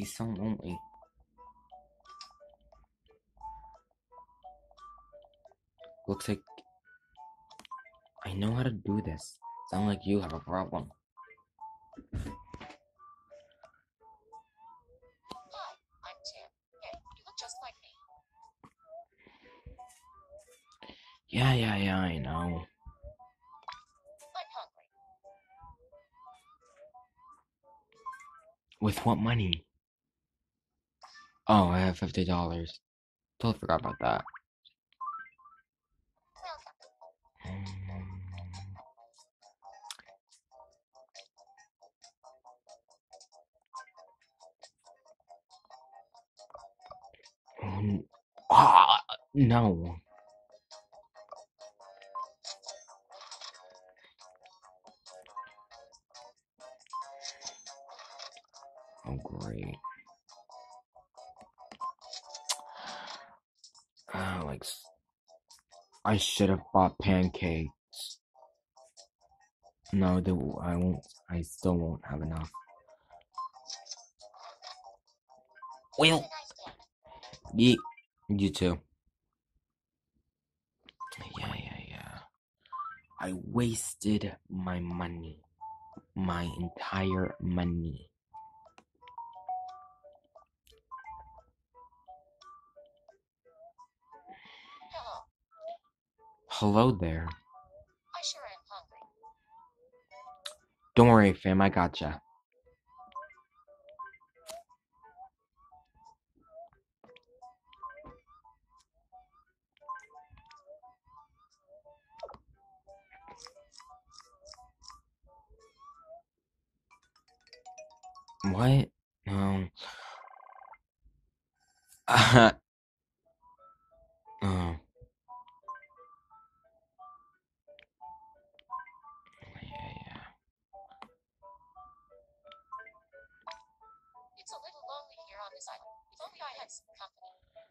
He's so lonely. Looks like I know how to do this. Sound like you have a problem. Hi, I'm Tim. Hey, you look just like me. Yeah, I know. I'm hungry. With what money? Oh, I have $50. Totally forgot about that. Ah, no. Oh, great. Like, I should have bought pancakes. No, I won't. I still won't have enough. Well, Have a nice day. you too. Yeah. I wasted my money. My entire money. Hello. Hello there. I sure am hungry. Don't worry, fam, I gotcha. What? No. Oh. Yeah. It's a little lonely here on this island. If only I had some company.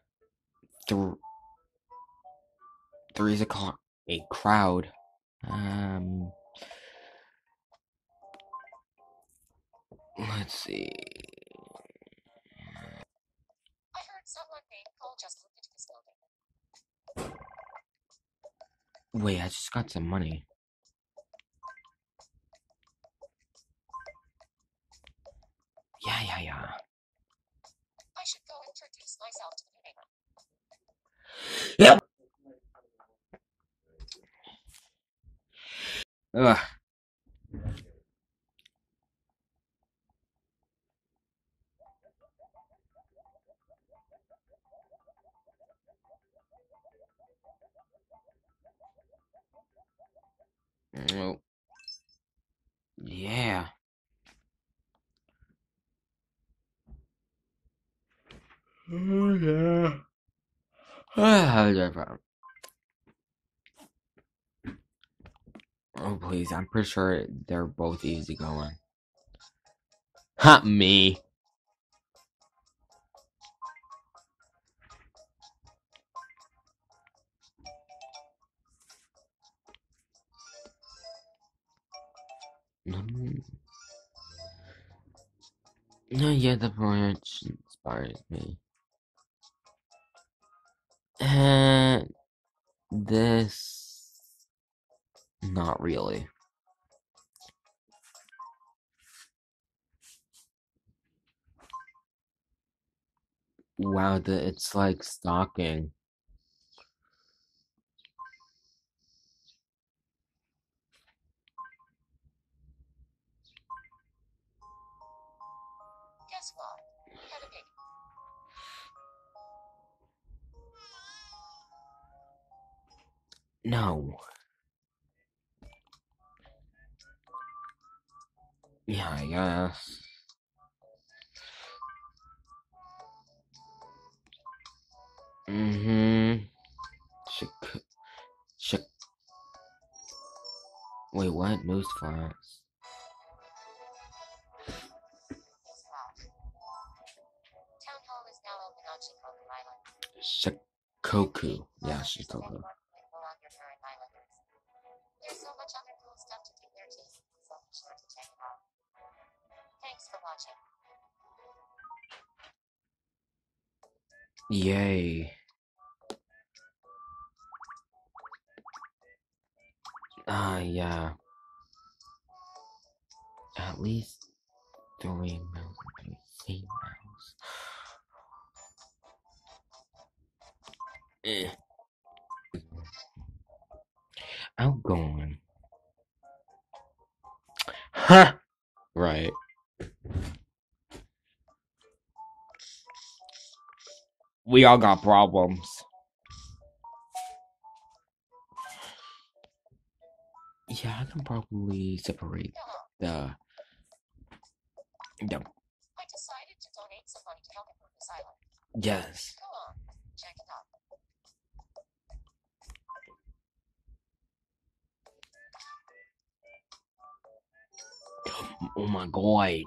There is a crowd. Let's see. I heard someone named Cole just moved into this building. Wait, I just got some money. Yeah. I should go introduce myself to the new neighbor. Yep. Ugh. Oh. Yeah. Oh, yeah. Oh, please. I'm pretty sure they're both easygoing. Ha, me. No, yeah, the branch inspires me. And this, not really. Wow, it's like stalking. Guess what? We had a baby. No. Yeah, I guess. Mm-hmm. Shik. Shik. Wait, what? Moose flats. Guess what? Town hall is now open on Shikoku Island. Shikoku. Yeah, There's any Shikoku. more info on your current islanders. There's so much other cool stuff to take their teeth, so be sure to check it out. Thanks for watching. Yay. Yeah. At least 3 miles and 3 miles. Eh. I'll go on. Ha! Right. We all got problems. Yeah, I can probably separate the. I decided to donate some money to help improve this island. Yes. Go on, check it out. Oh my god.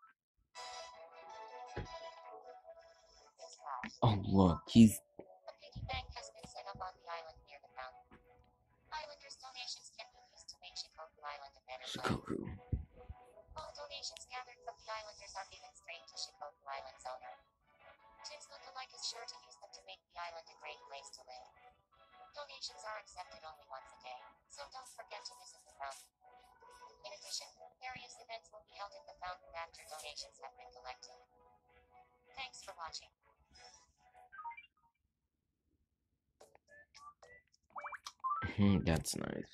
Oh look, he's. A piggy bank has been set up on the island near the fountain. Islanders' donations can be used to make Shikoku Island a better place. Shikoku. All donations gathered from the islanders are given straight to Shikoku Island's owner. Tips lookalike is sure to use them to make the island a great place to live. Donations are accepted only once a day, so don't forget to visit the fountain. In addition, various events will be held at the fountain after donations have been collected. Thanks for watching. That's nice.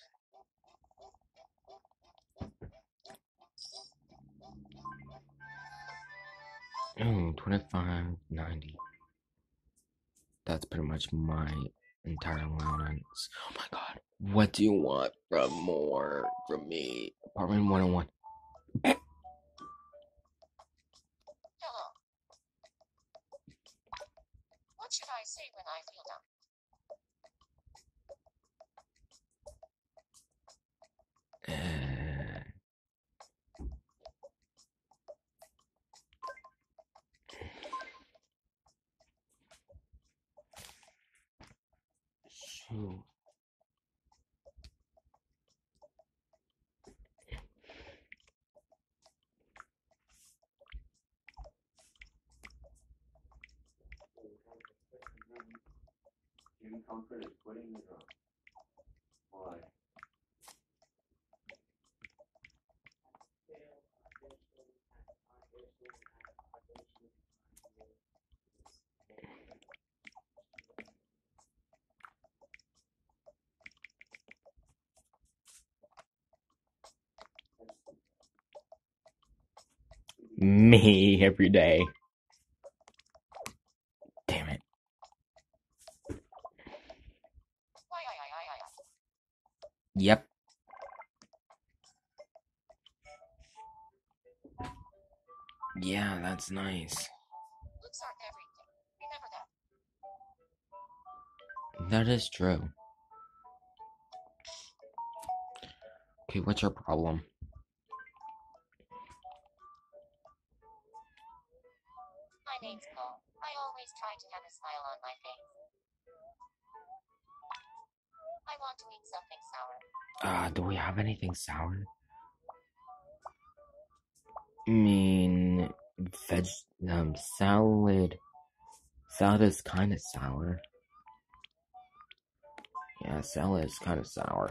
Oh, 25.90. That's pretty much my entire allowance. Oh my god. What do you want from me? Apartment 101. Hello. What should I say when I feel down? Shoot. Getting comfort is quitting the drug. Why? Me every day. Damn it. Yep. Yeah, that's nice. Looks aren't everything. Remember that. That is true. Okay, what's your problem? My name's Paul. I always try to have a smile on my face. I want to eat something sour. Do we have anything sour? I mean, salad. Salad is kind of sour. Yeah, salad is kind of sour.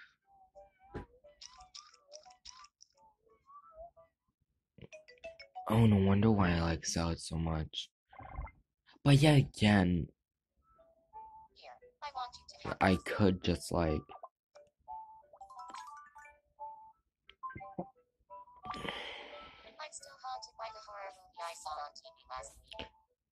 Oh, no wonder why I like salad so much. But yeah, again, Here, I want you to have I this. could just like. I'm still haunted by the horror movie I saw on TV last week.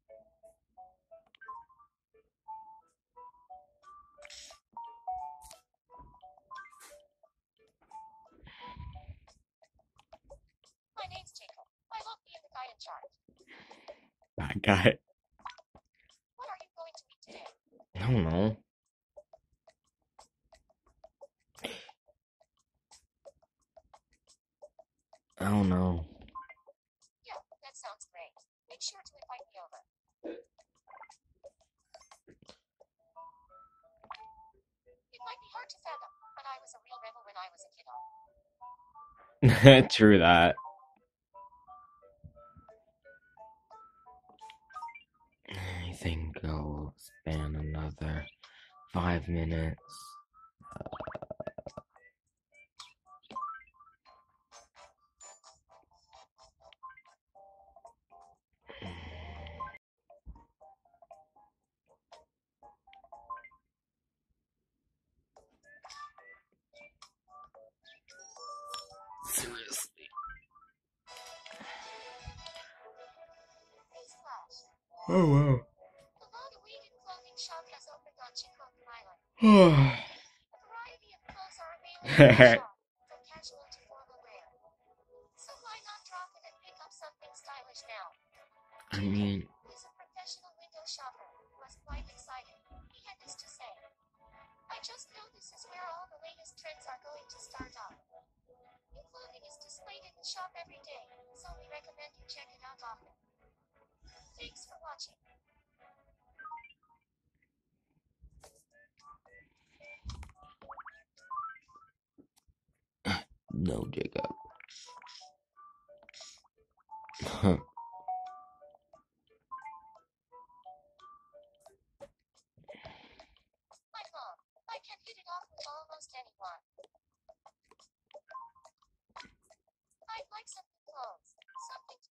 My name's Jacob. I love being the guy in charge. I got it. What are you going to eat today? I don't know. I don't know. Yeah, that sounds great. Make sure to invite me over. It might be hard to fathom, but I was a real rebel when I was a kiddo. True that. I think go span another 5 minutes. Seriously. Newsflash. Oh wow. The long-awaited clothing shop has opened on Shikoku Island. I A variety of clothes are available in the shop, from casual to formal wear. So why not drop in and pick up something stylish now? mean, Who is a professional window shopper, was quite excited. He had this to say. I just know this is where all the latest trends are going to start off. New clothing is displayed in the shop every day, so we recommend you check it out often. Thanks for watching. no, Jacob. My mom, I can hit it off with almost anyone. I'd like some new clothes. Something to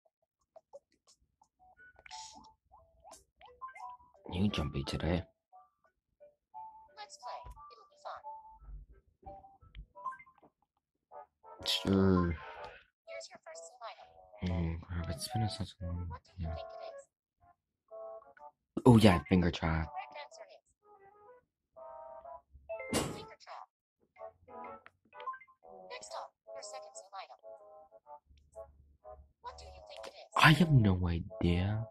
You jumpy today. let's play. It'll be fun. Sure. Here's your first zoom item. Crap, it's been such a long. What do you Yeah. think it is? Oh yeah, finger trap. Correct answer is finger trap. Next up, your second zoom item. What do you think it is? I have no idea.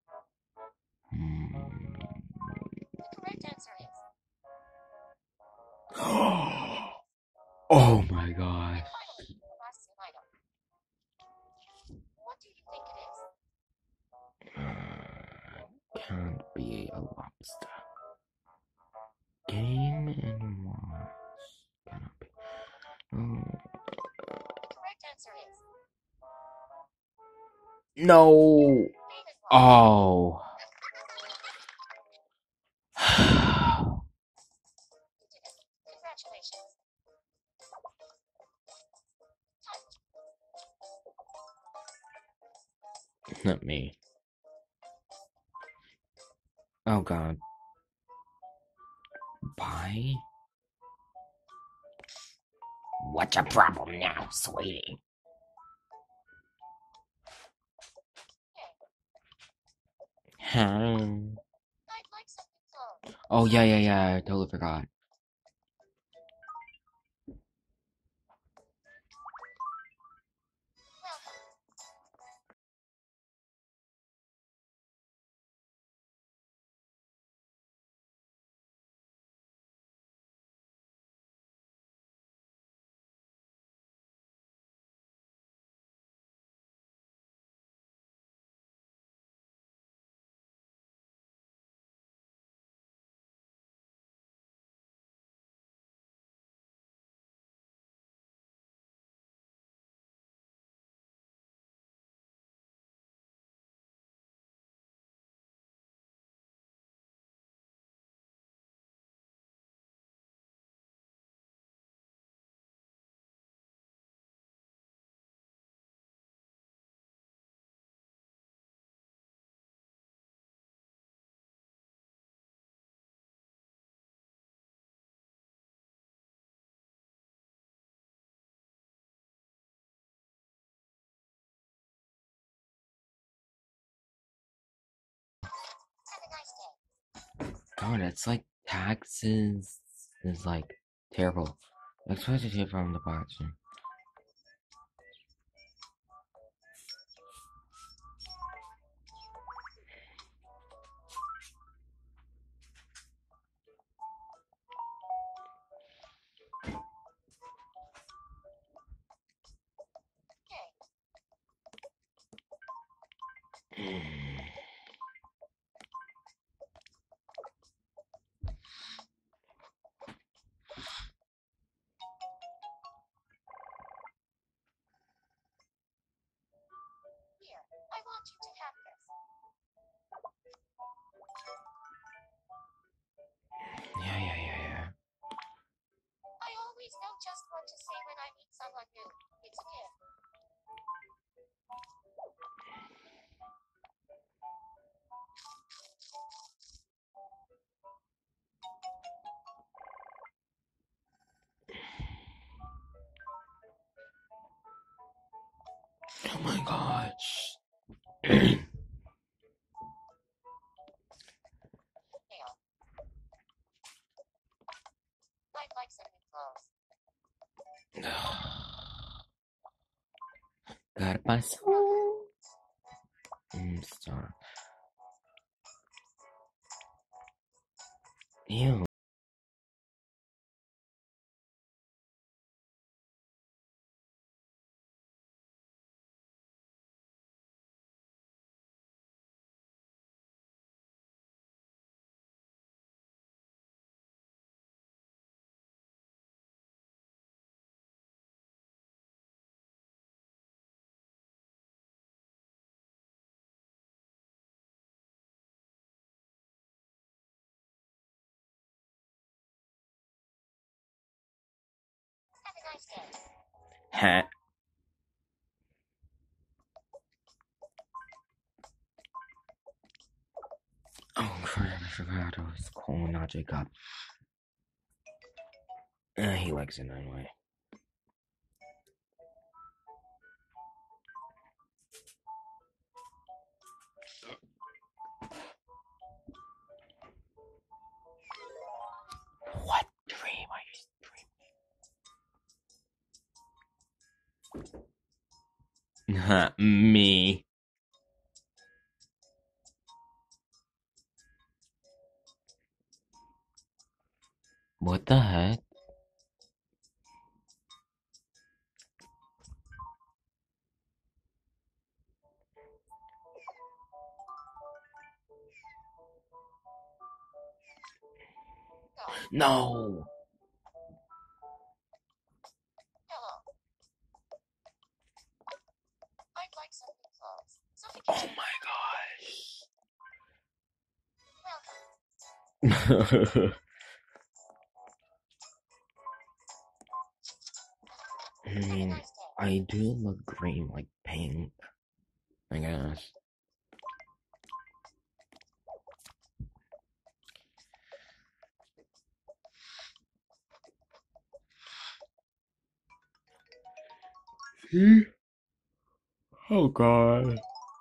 The correct answer is Oh my gosh. and finally, the last zoom item. What do you think it is? Can't be a lobster. Game and watch. Cannot be. Oh. The correct answer is No. Game and Watch. Oh. You did it. Congratulations. Time. Not me. Oh god. Bye? What's your problem now, sweetie? Huh? I'd like some new clothes. Oh yeah. I totally forgot. Welcome. Have a nice day. God, it's like taxes is like terrible. Expected here from the boxing. Here, I want you to have this. just want to say when I meet someone new, it's a gift. Oh my gosh. Hail. I'd like some new clothes. Garpazo. Star. Ew. Have a nice day. Hat. Oh crap, I forgot I was calling out Jacob. He likes it anyway. What dream are you dreaming? Me. What the heck? No. Hello. I'd like some new clothes. Something Oh cute. my Welcome. gosh. I Have a mean, nice day. I do look green, like pink, I guess. See? Oh god.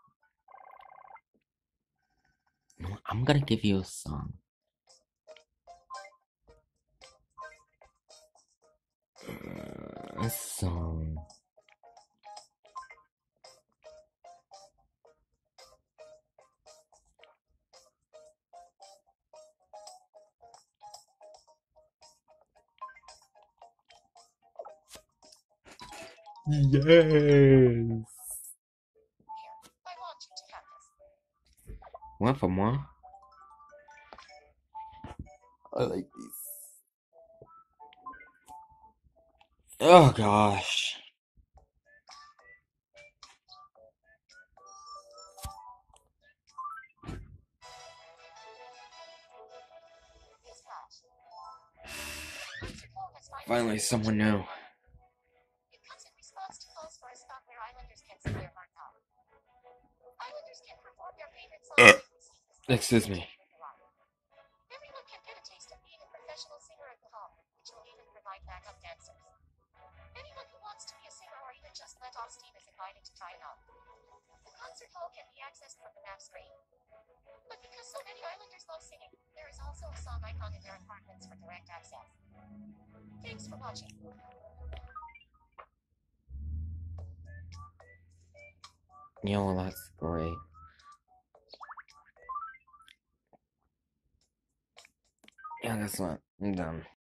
I'm gonna give you a song. A song. Yes. Here. I want you to have this. What for more? I like these. Oh gosh. Newsflash. Shikoku has Finally, someone new. It comes in response to calls for a spot where islanders can sing their hearts out. Islanders can perform their favorite songs and receive this Excuse me. Everyone can get a taste of being a professional singer at the hall, which will even provide backup dancers. Anyone who wants to be a singer or even just let off steam is invited to try it out. The concert hall can be accessed from the map screen. But because so many islanders love singing, there is also a song icon in their apartments for direct access. Thanks for watching. Yo, that's great. Yeah, guess what? I'm done.